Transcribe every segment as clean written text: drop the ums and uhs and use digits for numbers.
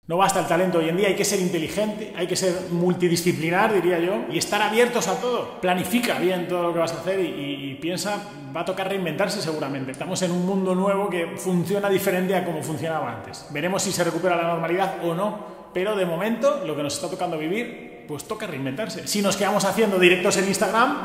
No basta el talento hoy en día, hay que ser inteligente, hay que ser multidisciplinar, diría yo, y estar abiertos a todo. Planifica bien todo lo que vas a hacer y piensa, va a tocar reinventarse seguramente. Estamos en un mundo nuevo que funciona diferente a como funcionaba antes. Veremos si se recupera la normalidad o no, pero de momento lo que nos está tocando vivir, pues toca reinventarse. Si nos quedamos haciendo directos en Instagram,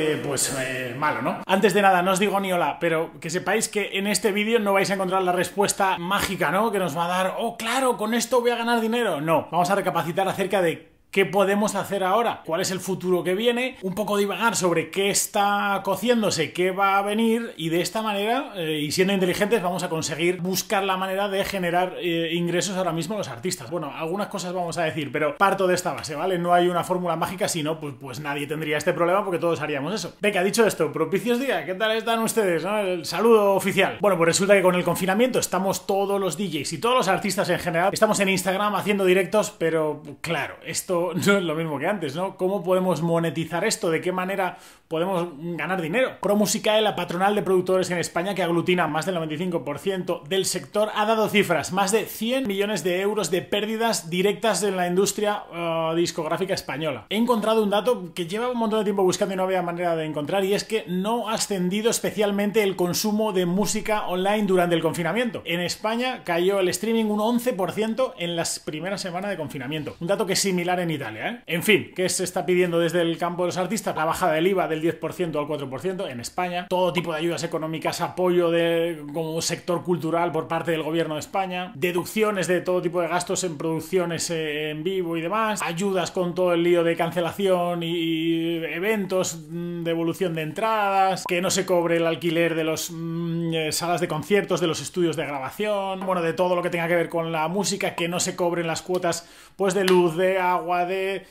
malo, ¿no? Antes de nada, no os digo ni hola, pero que sepáis que en este vídeo no vais a encontrar la respuesta mágica, ¿no? Que nos va a dar, oh, claro, con esto voy a ganar dinero. No, vamos a recapacitar acerca de ¿qué podemos hacer ahora? ¿Cuál es el futuro que viene? Un poco divagar sobre qué está cociéndose, qué va a venir, y de esta manera, y siendo inteligentes, vamos a conseguir buscar la manera de generar ingresos ahora mismo los artistas. Bueno, algunas cosas vamos a decir, pero parto de esta base, ¿vale? No hay una fórmula mágica, sino pues nadie tendría este problema porque todos haríamos eso. Venga, dicho esto, propicios días, ¿qué tal están ustedes, no? El saludo oficial. Bueno, pues resulta que con el confinamiento estamos todos los DJs y todos los artistas en general, estamos en Instagram haciendo directos, pero claro, esto no es lo mismo que antes, ¿no? ¿Cómo podemos monetizar esto? ¿De qué manera podemos ganar dinero? ProMusicae, la patronal de productores en España, que aglutina más del 95% del sector, ha dado cifras, más de 100 millones de euros de pérdidas directas en la industria discográfica española. He encontrado un dato que lleva un montón de tiempo buscando y no había manera de encontrar, y es que no ha ascendido especialmente el consumo de música online durante el confinamiento. En España cayó el streaming un 11% en las primeras semanas de confinamiento, un dato que es similar en Italia, ¿eh? En fin, ¿qué se está pidiendo desde el campo de los artistas? La bajada del IVA del 10% al 4% en España, todo tipo de ayudas económicas, apoyo como sector cultural por parte del gobierno de España, deducciones de todo tipo de gastos en producciones en vivo y demás, ayudas con todo el lío de cancelación y eventos, devolución de entradas, que no se cobre el alquiler de las salas de conciertos, de los estudios de grabación, bueno, de todo lo que tenga que ver con la música, que no se cobren las cuotas pues de luz, de agua, de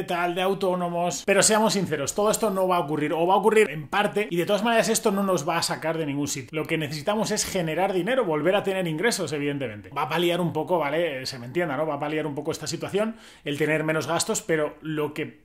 autónomos. Pero seamos sinceros, todo esto no va a ocurrir, o va a ocurrir en parte, y de todas maneras esto no nos va a sacar de ningún sitio. Lo que necesitamos es generar dinero, volver a tener ingresos, evidentemente. Va a paliar un poco, ¿vale? Se me entienda, ¿no? Va a paliar un poco esta situación, el tener menos gastos, pero lo que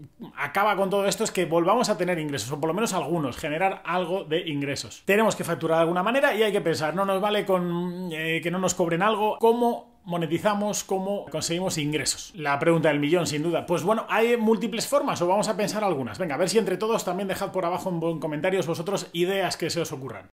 acaba con todo esto es que volvamos a tener ingresos, o por lo menos algunos, generar algo de ingresos. Tenemos que facturar de alguna manera y hay que pensar, no nos vale con que no nos cobren algo, ¿cómo monetizamos, cómo conseguimos ingresos? La pregunta del millón, sin duda. Pues bueno, hay múltiples formas, o vamos a pensar algunas. Venga, a ver si entre todos también dejad por abajo en comentarios vosotros ideas que se os ocurran.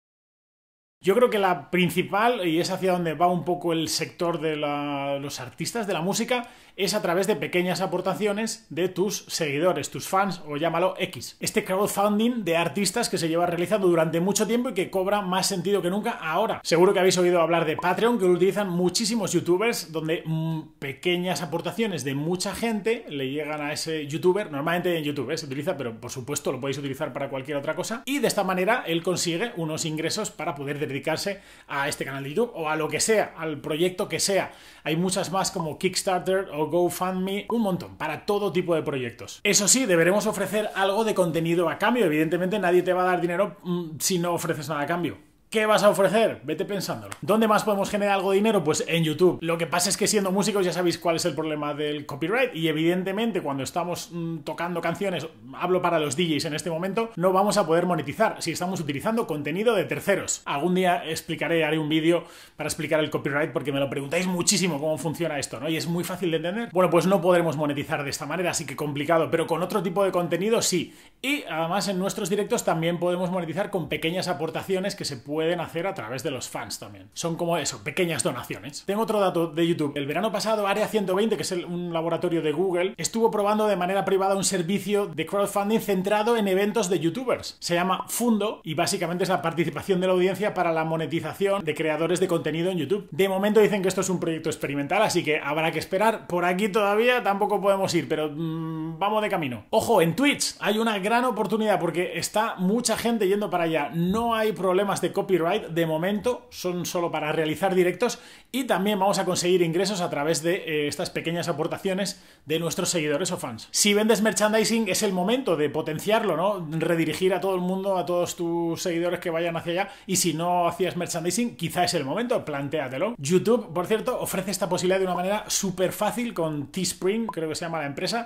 Yo creo que la principal, y es hacia donde va un poco el sector de los artistas de la música, es a través de pequeñas aportaciones de tus seguidores, tus fans, o llámalo X. Este crowdfunding de artistas que se lleva realizando durante mucho tiempo y que cobra más sentido que nunca ahora. Seguro que habéis oído hablar de Patreon, que lo utilizan muchísimos youtubers, donde pequeñas aportaciones de mucha gente le llegan a ese youtuber, normalmente en YouTube se utiliza, pero por supuesto lo podéis utilizar para cualquier otra cosa, y de esta manera él consigue unos ingresos para poder dedicarse a este canal de YouTube o a lo que sea, al proyecto que sea. Hay muchas más como Kickstarter o GoFundMe, un montón, para todo tipo de proyectos. Eso sí, deberemos ofrecer algo de contenido a cambio. Evidentemente nadie te va a dar dinero si no ofreces nada a cambio. ¿Qué vas a ofrecer? Vete pensándolo. ¿Dónde más podemos generar algo de dinero? Pues en YouTube. Lo que pasa es que siendo músicos ya sabéis cuál es el problema del copyright, y evidentemente cuando estamos tocando canciones, hablo para los DJs en este momento, no vamos a poder monetizar si estamos utilizando contenido de terceros. Algún día haré un vídeo para explicar el copyright porque me lo preguntáis muchísimo cómo funciona esto, ¿no? Y es muy fácil de entender. Bueno, pues no podremos monetizar de esta manera, así que complicado, pero con otro tipo de contenido sí. Y además en nuestros directos también podemos monetizar con pequeñas aportaciones que se pueden hacer a través de los fans también. Son como eso, pequeñas donaciones. Tengo otro dato de YouTube. El verano pasado, Área 120, que es un laboratorio de Google, estuvo probando de manera privada un servicio de crowdfunding centrado en eventos de youtubers. Se llama Fundo y básicamente es la participación de la audiencia para la monetización de creadores de contenido en YouTube. De momento dicen que esto es un proyecto experimental, así que habrá que esperar. Por aquí todavía tampoco podemos ir, pero vamos de camino. Ojo, en Twitch hay una gran oportunidad porque está mucha gente yendo para allá. No hay problemas de copyright de momento, son solo para realizar directos, y también vamos a conseguir ingresos a través de estas pequeñas aportaciones de nuestros seguidores o fans. Si vendes merchandising es el momento de potenciarlo, ¿no? Redirigir a todo el mundo, a todos tus seguidores que vayan hacia allá, y si no hacías merchandising, quizá es el momento, plantéatelo. YouTube, por cierto, ofrece esta posibilidad de una manera súper fácil con Teespring, creo que se llama la empresa,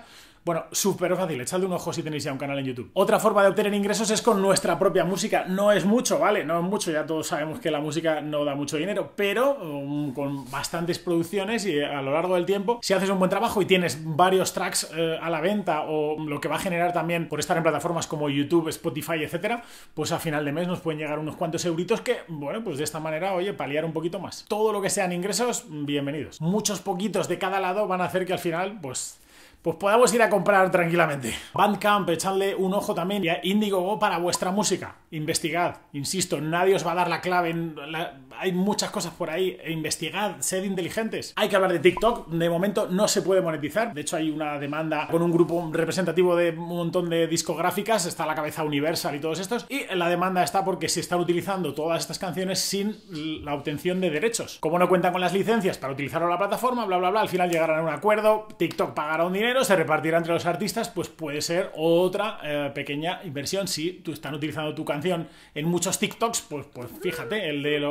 Bueno, súper fácil, echadle un ojo si tenéis ya un canal en YouTube. Otra forma de obtener ingresos es con nuestra propia música. No es mucho, ¿vale? No es mucho, ya todos sabemos que la música no da mucho dinero, pero con bastantes producciones y a lo largo del tiempo, si haces un buen trabajo y tienes varios tracks a la venta, o lo que va a generar también por estar en plataformas como YouTube, Spotify, etcétera, pues a final de mes nos pueden llegar unos cuantos euritos que, bueno, pues de esta manera, oye, paliar un poquito más. Todo lo que sean ingresos, bienvenidos. Muchos poquitos de cada lado van a hacer que al final, pues podamos ir a comprar tranquilamente. Bandcamp, echadle un ojo también, y a Indiegogo para vuestra música. Investigad, insisto, nadie os va a dar la clave. Hay muchas cosas por ahí. Investigad, sed inteligentes. Hay que hablar de TikTok. De momento no se puede monetizar. De hecho, hay una demanda con un grupo representativo de un montón de discográficas. Está a la cabeza Universal y todos estos. Y la demanda está porque se están utilizando todas estas canciones sin la obtención de derechos. Como no cuentan con las licencias para utilizarlo en la plataforma, bla, bla, bla, al final llegarán a un acuerdo. TikTok pagará un dinero, se repartirá entre los artistas, pues puede ser otra pequeña inversión. Si tú están utilizando tu canción en muchos TikToks, pues fíjate, el de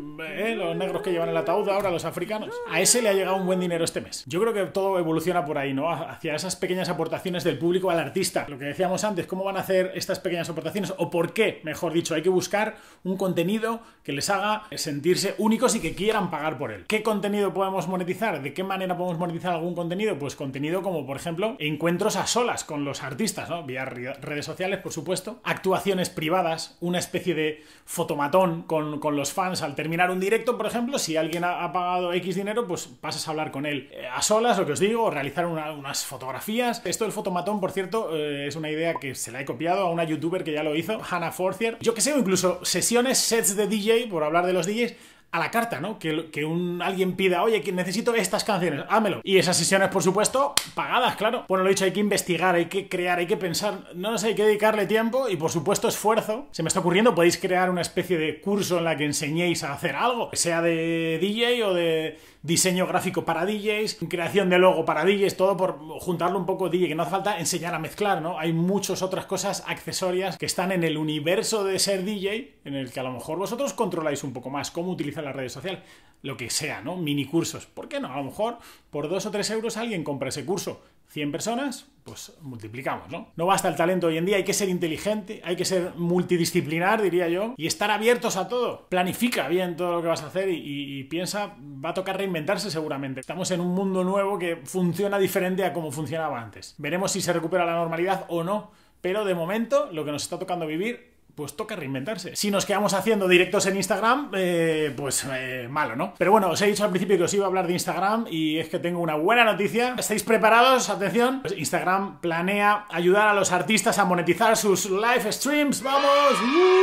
los negros que llevan el ataúd ahora, los africanos, a ese le ha llegado un buen dinero este mes. Yo creo que todo evoluciona por ahí, ¿no? Hacia esas pequeñas aportaciones del público al artista. Lo que decíamos antes, ¿cómo van a hacer estas pequeñas aportaciones? O por qué, mejor dicho, hay que buscar un contenido que les haga sentirse únicos y que quieran pagar por él. ¿Qué contenido podemos monetizar? ¿De qué manera podemos monetizar algún contenido? Pues contenido como, por ejemplo, encuentros a solas con los artistas, ¿no? Vía redes sociales, por supuesto. Actuaciones privadas, una especie de fotomatón con los fans al terminar un directo, por ejemplo. Si alguien ha pagado X dinero, pues pasas a hablar con él a solas, lo que os digo, o realizar unas fotografías. Esto del fotomatón, por cierto, es una idea que se la he copiado a una youtuber que ya lo hizo, Hannah Forcier. Yo que sé, incluso sesiones, sets de DJ, por hablar de los DJs, a la carta, ¿no? Que alguien pida, oye, que necesito estas canciones, hámelo. Y esas sesiones, por supuesto, pagadas, claro. Bueno, lo he dicho, hay que investigar, hay que crear, hay que pensar, no sé, hay que dedicarle tiempo y, por supuesto, esfuerzo. Se me está ocurriendo, podéis crear una especie de curso en la que enseñéis a hacer algo, sea de DJ o de diseño gráfico para DJs, creación de logo para DJs, todo por juntarlo un poco DJ, que no hace falta enseñar a mezclar, ¿no? Hay muchas otras cosas accesorias que están en el universo de ser DJ, en el que a lo mejor vosotros controláis un poco más cómo utilizar las redes sociales, lo que sea, ¿no? Mini cursos. ¿Por qué no? A lo mejor por 2 o 3 euros alguien compra ese curso. 100 personas, pues multiplicamos, ¿no? No basta el talento hoy en día, hay que ser inteligente, hay que ser multidisciplinar, diría yo, y estar abiertos a todo. Planifica bien todo lo que vas a hacer y piensa, va a tocar reinventarse seguramente. Estamos en un mundo nuevo que funciona diferente a como funcionaba antes. Veremos si se recupera la normalidad o no, pero de momento lo que nos está tocando vivir, pues toca reinventarse. Si nos quedamos haciendo directos en Instagram, malo, ¿no? Pero bueno, os he dicho al principio que os iba a hablar de Instagram y es que tengo una buena noticia. ¿Estáis preparados? Atención. Pues Instagram planea ayudar a los artistas a monetizar sus live streams. ¡Vamos!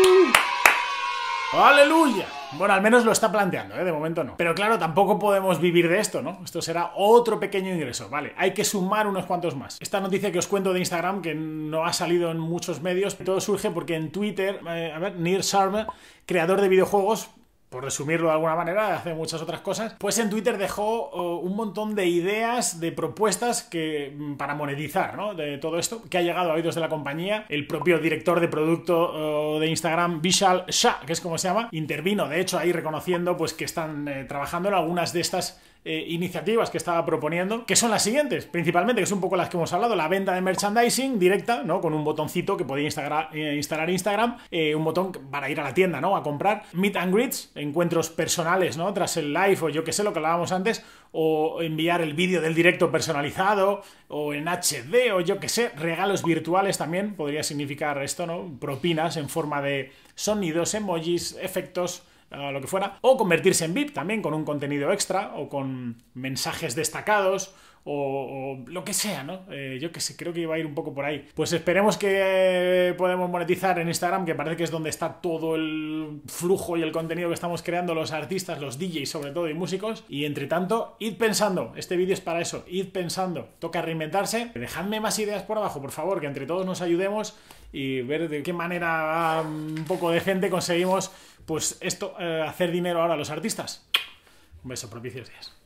¡Aleluya! Bueno, al menos lo está planteando, de momento no. Pero claro, tampoco podemos vivir de esto, ¿no? Esto será otro pequeño ingreso, ¿vale? Hay que sumar unos cuantos más. Esta noticia que os cuento de Instagram, que no ha salido en muchos medios, todo surge porque en Twitter, Nir Sharma, creador de videojuegos, por resumirlo de alguna manera, hace muchas otras cosas, pues en Twitter dejó un montón de ideas, de propuestas para monetizar, ¿no? De todo esto, que ha llegado a oídos de la compañía. El propio director de producto de Instagram, Vishal Shah, que es como se llama, intervino, de hecho, ahí reconociendo pues que están trabajando en algunas de estas iniciativas que estaba proponiendo, que son las siguientes, principalmente, que es un poco las que hemos hablado: la venta de merchandising directa, ¿no? Con un botoncito que podía instalar Instagram, un botón para ir a la tienda, ¿no? A comprar. Meet and greets, encuentros personales, ¿no? Tras el live, o yo que sé, lo que hablábamos antes, o enviar el vídeo del directo personalizado, o en HD, o yo que sé, regalos virtuales también, podría significar esto, ¿no? Propinas en forma de sonidos, emojis, efectos, lo que fuera, o convertirse en VIP también con un contenido extra o con mensajes destacados o lo que sea, ¿no? Yo que sé, creo que iba a ir un poco por ahí. Pues esperemos que podamos monetizar en Instagram, que parece que es donde está todo el flujo y el contenido que estamos creando los artistas, los DJs sobre todo y músicos. Y entre tanto, id pensando, este vídeo es para eso, id pensando, toca reinventarse. Dejadme más ideas por abajo, por favor, que entre todos nos ayudemos y ver de qué manera un poco decente conseguimos, pues esto, hacer dinero ahora a los artistas. Un beso, propicios días.